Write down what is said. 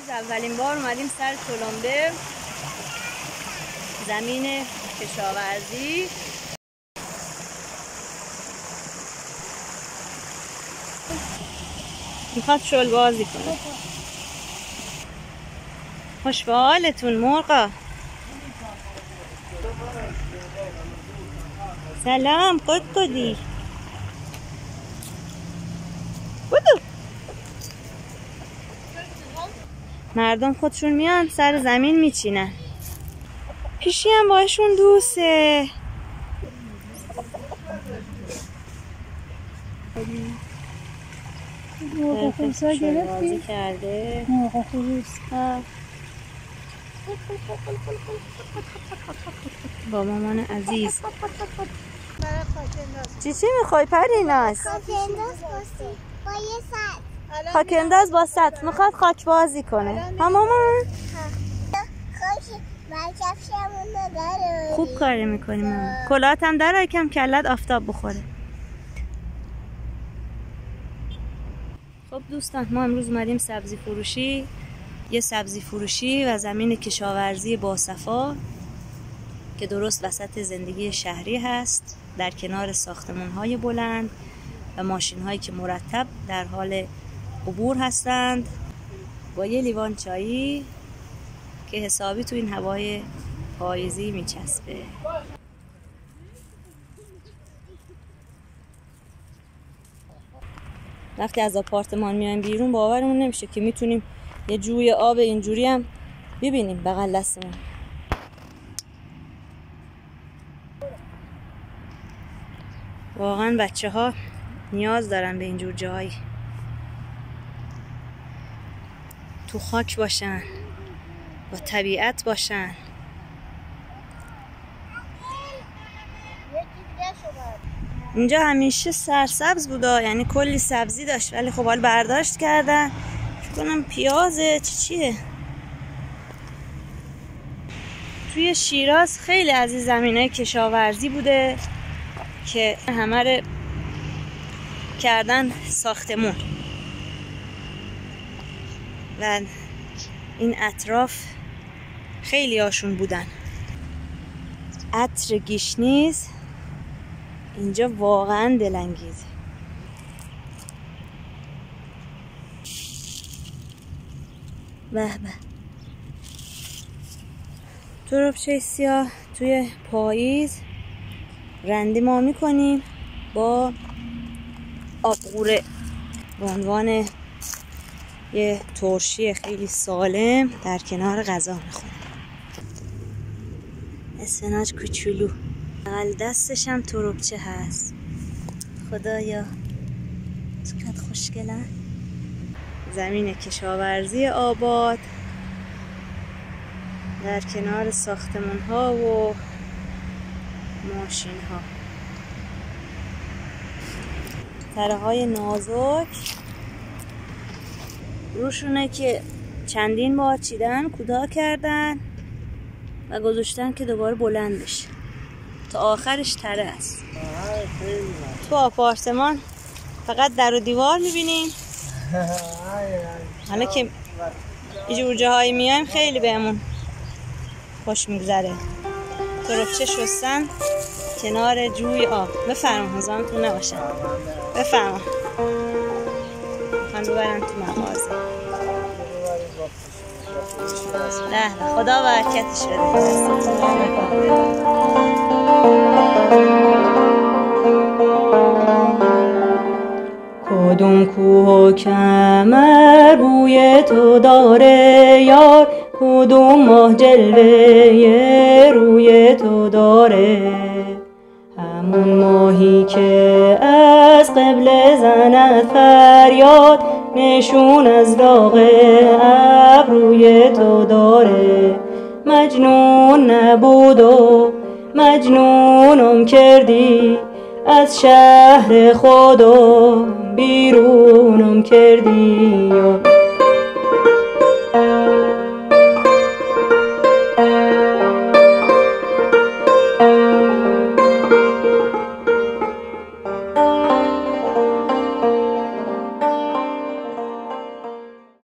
اولین بار اومدیم سر تلمبه، زمین کشاورزی. میخواد شل بازی کنه. خوش به حالتون مرغا. سلام قدقدی. بودو. مردم خودشون میان سر زمین میچینن. پیشی هم باشون دوسته. مرغ خوزا گرفتی؟ کرده مرغ خوز با مامان عزیز. چی میخوای پریناز؟ خاک انداز با سطل. میخواد خاک بازی کنه. ها مامان؟ خوب کاری میکنی مامان. کلات هم داره کم کلت آفتاب بخوره. خب دوستان، ما امروز اومدیم سبزی فروشی. یه سبزی فروشی و زمین کشاورزی باصفا که درست وسط زندگی شهری هست، در کنار ساختمان‌های بلند و ماشین‌هایی که مرتب در حال عبور هستند، با یه لیوان چایی که حسابی تو این هوای پاییزی میچسبه. وقتی از آپارتمان میایم بیرون باورمون نمیشه که میتونیم یه جوی آب اینجوری هم ببینیم بغل دستمون. واقعا بچه ها نیاز دارن به اینجور جایی، تو خاک باشن، با طبیعت باشن. اینجا همیشه سرسبز بوده، یعنی کلی سبزی داشت، ولی خب حال برداشت کردن. فکر کنم پیازه چیه. توی شیراز خیلی از این زمینای کشاورزی بوده که همه رو کردن ساختمون و این اطراف خیلی هاشون بودن. عطر گشنیز اینجا واقعا دلانگیزه. به به. تربچه سیاه توی پاییز رنده ما میکنیم با آبغوره به عنوان یه ترشی خیلی سالم در کنار غذا میخوریم. اسفناج کوچولو، بغل دستش هم تربچه هست. خدایا چقدر خوشگلن. زمین کشاورزی آباد در کنار ساختمان ها و ماشین ها. تره های نازک روشونه که چندین بار چیدن، کوتاه کردن و گذاشتن که دوباره بلند بشه. تا آخرش تره است. تو آپارتمان فقط در و دیوار میبینیم. حالا که اینجور جاهایی میایم خیلی بهمون خوش میگذره. تربچه شستن کنار جوی آب. بفرما هزانتون نباشن. بفرما میخوان ببرن تو مغازه. نه خدا برکتش بده. کدوم کوه و کمر بوی تو داره یار، کدوم ماه جلوه روی تو داره، همون ماهی که از قبل زند فریاد، نشون از داغ ابروی تو داره. مجنون نبود و مجنونم کردی، از شهر خودم بیرونم کردی.